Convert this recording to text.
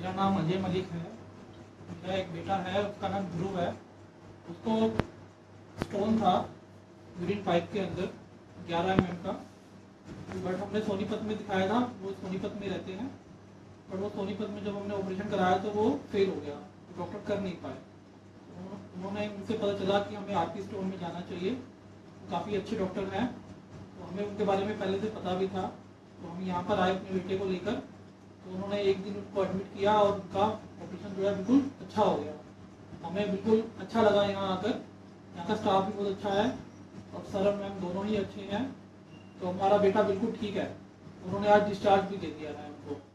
मेरा नाम अजय मलिक है। मेरा एक बेटा है, उसका नाम ध्रुव है। उसको स्टोन था यूरिन पाइप के अंदर 11 mm का। बट हमने सोनीपत में दिखाया था, वो सोनीपत में रहते हैं। पर वो सोनीपत में जब हमने ऑपरेशन कराया तो वो फेल हो गया, डॉक्टर कर नहीं पाए। उन्होंने उनसे पता चला कि हमें आरपी स्टोन में जाना चाहिए। काफ़ी अच्छे डॉक्टर हैं, तो हमें उनके बारे में पहले से पता भी था। तो हम यहाँ पर आए अपने बेटे को लेकर, तो उन्होंने एक दिन उनको एडमिट किया और उनका ऑपरेशन जो है बिल्कुल अच्छा हो गया। हमें बिल्कुल अच्छा लगा यहाँ आकर। यहाँ का स्टाफ भी बहुत अच्छा है और सर और मैम दोनों ही अच्छे हैं। तो हमारा बेटा बिल्कुल ठीक है। उन्होंने आज डिस्चार्ज भी दे दिया है हमको।